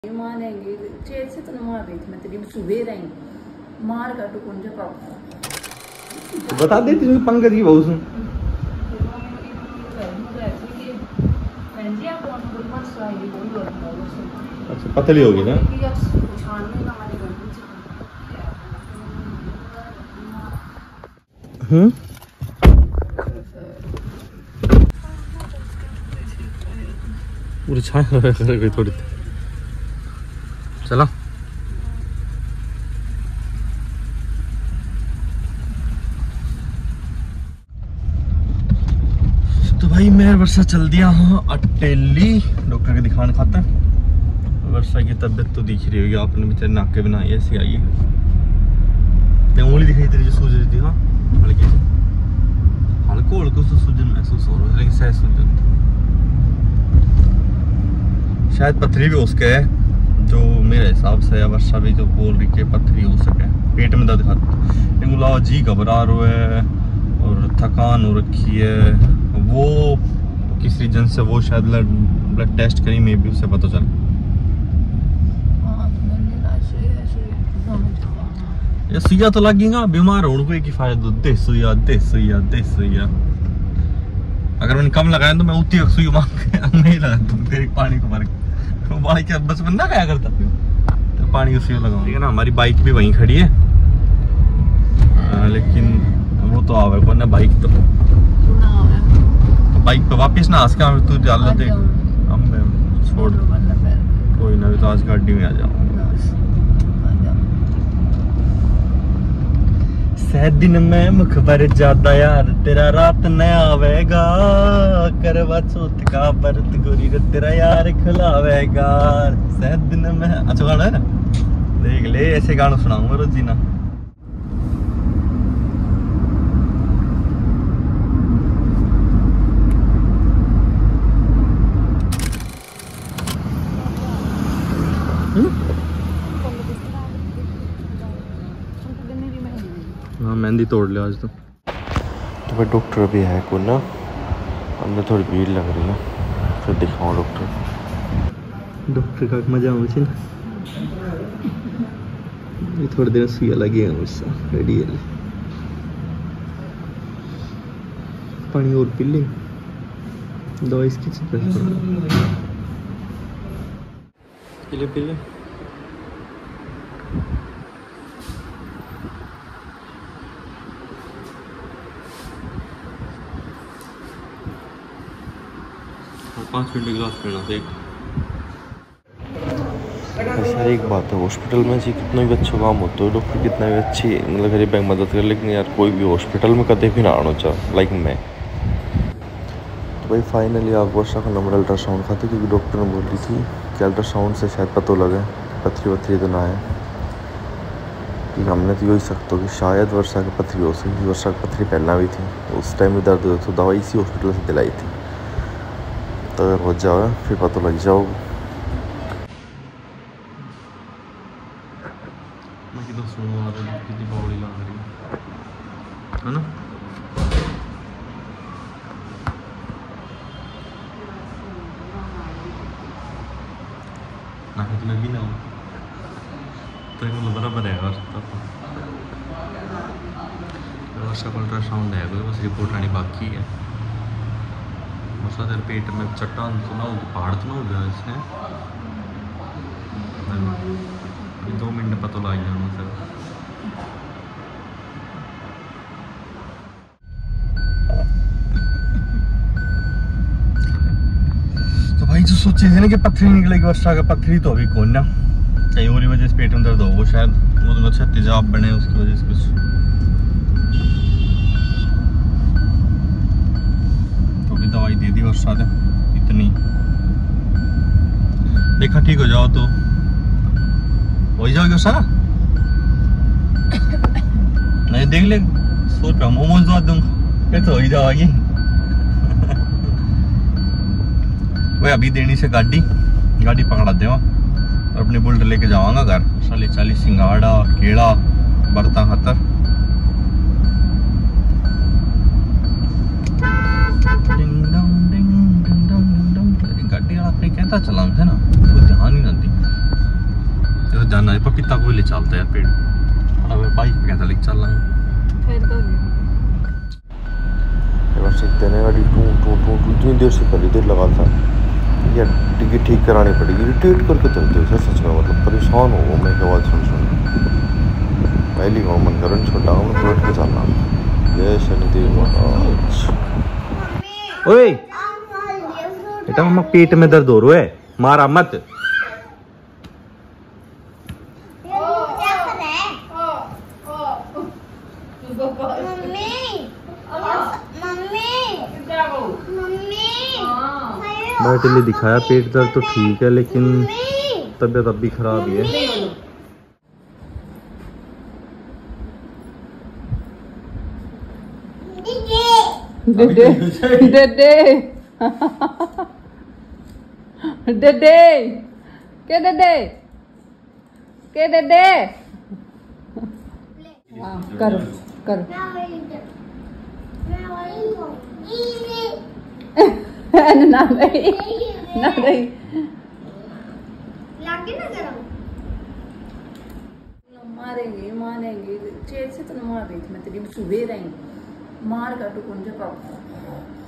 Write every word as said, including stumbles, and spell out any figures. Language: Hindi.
मानेंगे चेत से तो मार रही थी मैं तेरी सुबह रहेंगे मार काटो कौन जा पाओ बता देती हूँ पंकज की बहू से अच्छा पतली होगी ना हम्म पूरी छाया कर गई थोड़ी चला तो भाई मैं वर्षा चल दिया हूँ अटेली डॉक्टर के दिखाने खातर। वर्षा की तबीयत तो दिख रही होगी आपने बेचारे नाके बनाई ऐसी आई है उंगली दिखाई तेरी जो सूज रही थी। हाँ हल्की हल्को हल्को से सूजन महसूस हो रहा है लेकिन सह सूजन शायद पथरी भी उसके है जो मेरे हिसाब से वर्षा भी जो बोल रही है पथरी हो सके पेट में दर्द खाता लेकिन अलावा जी घबरा रहा है और थकान हो रखी है वो किस रीजन से वो शायद ब्लड टेस्ट करी में भी उसे पता चला ये सुइया तो लगेगा बीमार होने को की फायदा दे सुइया दे सुइया दे सुइया अगर मैंने कम लगाया तो मैं उतनी सुई मांग नहीं लगा तुम तेरे पानी को भर तो बाइक के बस बंदा क्या करता तो पानी उसी में लगाऊं ठीक है ना। हमारी बाइक भी वहीं खड़ी है आ, लेकिन वो तो आवे को ना बाइक तो, तो बाइक पे वापस ना आज का तू डाल दे हम छोड़ कोई ना तो आज गाड़ी में आ जाऊँ सह दिन में मुखबर ज्यादा यार तेरा रात न आवेगा करवा चौथ का व्रत गोरी रे तेरा यार खुलावेगा सह दिन में अच्छा गाना है ना देख ले ऐसे गाना सुनाऊंगा रोजी ना। हाँ मेहंदी तोड़ लिया आज तो तो भाई डॉक्टर भी है को ना अंदर थोड़ी भीड़ लग रही है फिर दिखाऊँ डॉक्टर डॉक्टर का मजा मुझे ना ये थोड़ी देर सुइया लगेगा मुझसे रेडी है पानी और पी ले दवाई इसकी पी ले पी ले पाँच मिनट में गिलास पीना था एक सर एक बात है हॉस्पिटल में जी कितना भी अच्छा काम होता है डॉक्टर कितना भी अच्छी मतलब गरीब बैंक मदद कर लेकिन यार कोई भी हॉस्पिटल में कभी भी ना आना चाह लाइक मैं तो भाई फाइनली आप वर्षा का नंबर अल्ट्रासाउंड खाते क्योंकि डॉक्टर ने बोल रही थी कि अल्ट्रासाउंड से शायद पता लगे पथरी वथरी तो ना है कि हमने तो यही सकते कि शायद वर्षा की पथरी हो सकती वर्षा की पथरी पहलना भी थी उस टाइम भी दर्द हो तो दवाई इसी हॉस्पिटल से दिलाई थी तो अगर हो जाओ फिर पता लग जाओ मैं कितना सुनो आ रहा कितनी बॉडी लग रही है ना ना तो लगी ना हो तो एक बराबर है और वर्षा का अल्ट्रासाउंड है कोई बस रिपोर्ट आनी बाकी है तेरे पेट में चट्टान तो ना होगी पहाड़ तो ना हो गया इसमें दो मिनट पता लग जाना सर तो भाई जो सोचे थे ना कि पथरी निकलेगी वर्षा का पथरी तो अभी कौन ना कहीं और वजह से पेट में दर्द हो शायद वो तो अच्छा तेजाब बने उसकी वजह से कुछ दवाई दे दी वर्षा ने इतनी देखा ठीक हो जाओ तो हो ही जाओगी वर्षा नहीं देख ले सौ रुपया मोमोज दवा दूंगा फिर तो हो ही जाओगी वही अभी देनी से गाड़ी गाड़ी पकड़ा देवा और अपने बुलेट लेके जावांगा घर साली चालीस सिंगाड़ा केड़ा बर्ता खतर गाड़ी वाला अपने कहता चला है ना कोई ध्यान ही ना दी ना पपीता को ले चलते यार पेड़ मतलब बाइक पे कैसा लेके चल रहा फिर तो बस इतने गाड़ी टू टू टू टू इतनी देर से पहले देर लगा था यार टिकट ठीक करानी पड़ेगी रिटेट करके चलते हो सर सच में मतलब परेशान हो मैं क्या बात सुन सुन पहली गाँव मन करो छोटा गाँव में पलट के चलना जय शनिदेव महाराज। ओए बेटा मम्मा पेट में दर्द हो रहा है मारा मत मैंने लिए दिखाया पेट दर्द तो ठीक है लेकिन तबीयत अब भी खराब ही है। डेडे डेडे डेडे के डेडे के डेडे हाँ करो करो ना नहीं ना नहीं मारेंगे मारेंगे चेत से तो मार रही थी मैं तेरी सुबह रही मार काटू कौन जा